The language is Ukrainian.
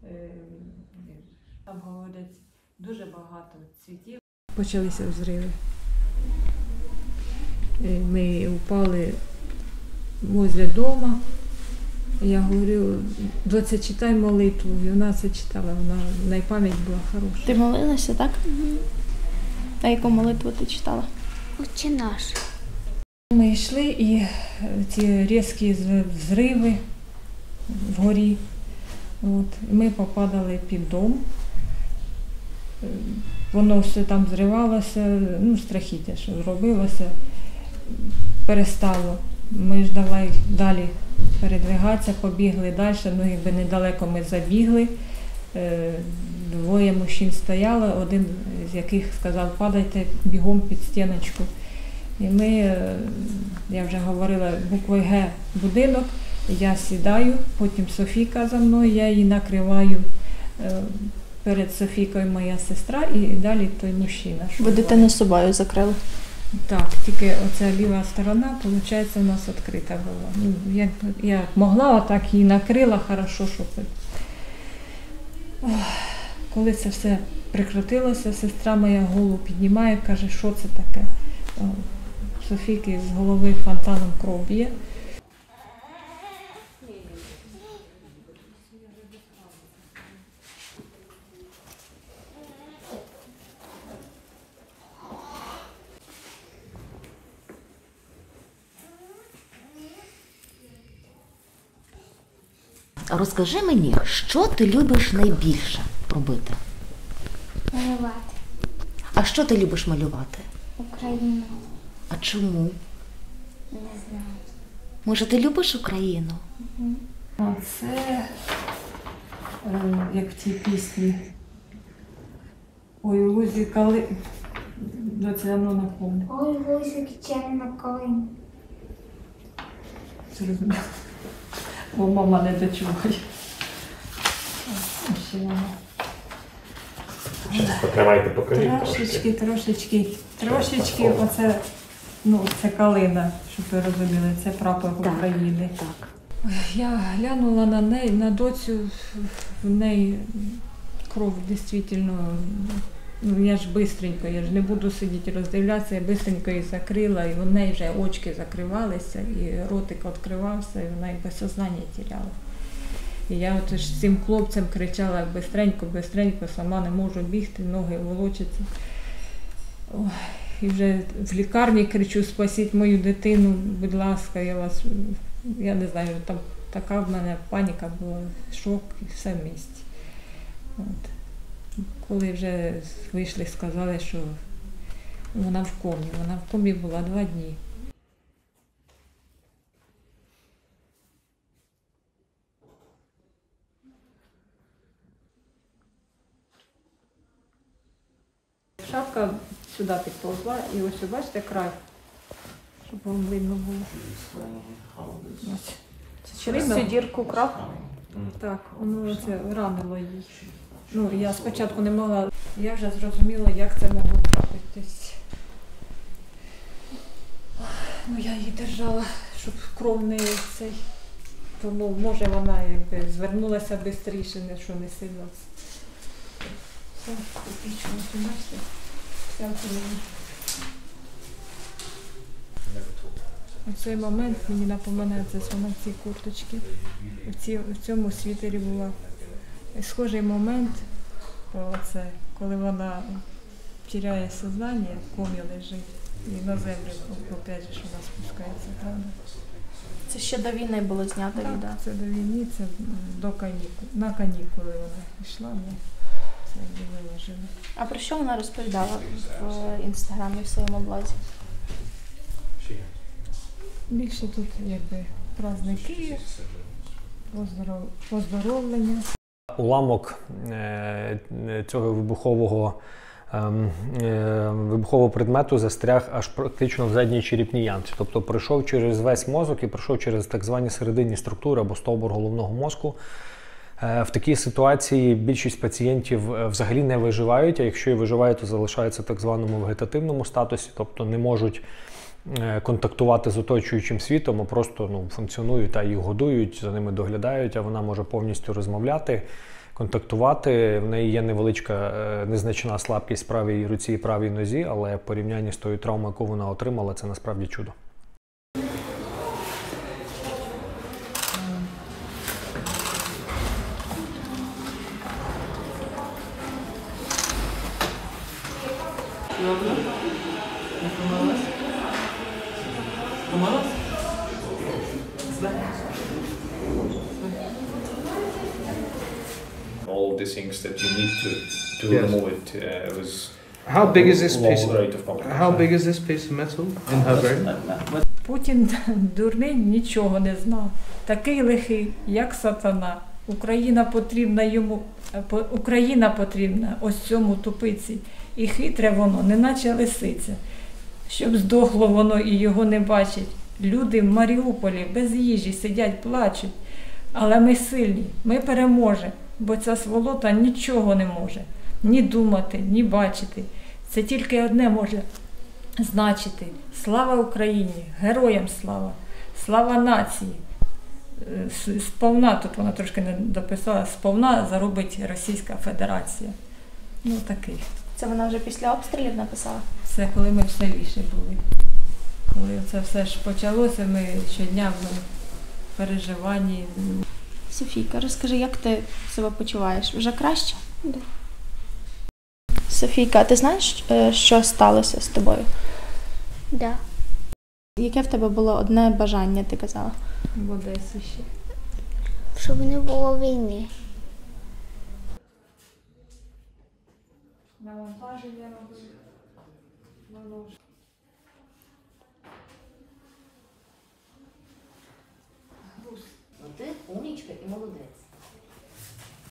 Там, говорять, дуже багато цвітів. Почалися взриви. Ми впали возле дома. Я говорю, доця, читай молитву. І вона це читала, вона пам'ять була хороша. Ти молилася, так? А яку молитву ти читала? Отче наш. Ми йшли, і ці різкі взриви вгорі. Ми попадали під дом. Воно все там зривалося, страхіття, що зробилося, перестало. Ми ж давай далі передвигатися, побігли далі, якби недалеко ми забігли. Двоє мужчин стояли, один з яких сказав, падайте бігом під стіночку. І ми, я вже говорила, буквою Г будинок, я сідаю, потім Софійка за мною, я її накриваю. Перед Софійкою моя сестра і далі той мужчина. Ви дитину з собою закрили? Так, тільки оця ліва сторона, виходить, у нас відкрита була. Я могла, отак її накрила, хорошо, щоб... Коли це все прекратилося, сестра моя голову піднімає, каже, що це таке. Софійки з голови фонтаном кров б'є. Розкажи мені, що ти любиш найбільше робити? Малювати. А що ти любиш малювати? Україну. А чому? Не знаю. Може, ти любиш Україну? Це, як в цій пісні, ой, у лузі кали... Доця, давно напомню. Ой, гусик черна колин. Зрозуміло. Бо мама не дочуває. Ще вона. Щас потримайте, покажіть Трошечки, оце, це калина, щоб ви розуміли, це прапор України. Так. Я глянула на неї, на доцю, в неї кров дійсно, я ж бистренько, я ж не буду сидіти роздивлятися, я бистренько її закрила, і в неї вже очки закривалися, і ротик відкривався, і вона якби сознання теряла. І я от ж цим хлопцям кричала, як бистренько, сама не можу бігти, ноги волочаться. Ой, і вже в лікарні кричу, спасіть мою дитину, будь ласка, я не знаю, там така в мене паніка була, шок і все в місті. От. Коли вже вийшли, сказали, що вона в комі була 2 дні. Шапка сюди підповзла, і ось, бачите, край, щоб вам видно було. Ось. Це через цю дірку кров? Так, воно це ранило її. Я спочатку не могла, я вже зрозуміла, як це могло трапитись. Я її держала, щоб кров не цей. Тому, може, вона якби звернулася швидше, що не сильно. Все, пічно, бачите, вся в мені. У цей момент мені напоминає, це вона в цій курточці, в цьому світері була. Схожий момент, коли вона втрачає сознання, в комі лежить, і на землю, опять же, вона спускається. Правда? Це ще до війни було знято відео? Так, це до війни, це на канікули вона йшла, це її виложили. А про що вона розповідала в інстаграмі, в своєму блозі? Більше тут якби праздники, поздоровлення. Уламок цього вибухового предмету застряг аж практично в задній черепній ямці. Тобто пройшов через весь мозок і пройшов через так звані серединні структури або стовбур головного мозку. В такій ситуації більшість пацієнтів взагалі не виживають, а якщо і виживають, то залишаються в так званому вегетативному статусі, тобто не можуть контактувати з оточуючим світом, а просто функціонують, та їх годують, за ними доглядають, а вона може повністю розмовляти. контактувати. В неї є невеличка, незначна слабкість в правій руці і правій нозі, але в порівнянні з тою травмою, яку вона отримала, це насправді чудо. All of the things that you need to Yes. remove it was How big is this low piece? rate of complication. How big is this piece of metal in her brain? Путін дурний нічого не знав. Такий лихий, як сатана. Україна потрібна ось цьому тупиці. І хитре воно, неначе лисиця. Щоб здохло воно і його не бачить. Люди в Маріуполі без їжі сидять, плачуть. Але ми сильні, ми переможемо, бо ця сволота нічого не може. Ні думати, ні бачити. Це тільки одне може значити. Слава Україні, героям слава, слава нації. Сповна, тут вона трошки не дописала, сповна заробить Російська Федерація. Ну такий. Це вона вже після обстрілів написала? Це коли ми в селіші були. Коли це все ж почалося, ми щодня в переживанні. Софійка, розкажи, як ти себе почуваєш? Вже краще? Да. Софійка, ти знаєш, що сталося з тобою? Да. Яке в тебе було одне бажання, ти казала? В Одесі ще. Щоб не було війни. Навантаження робили. Ти умнічка і молодець.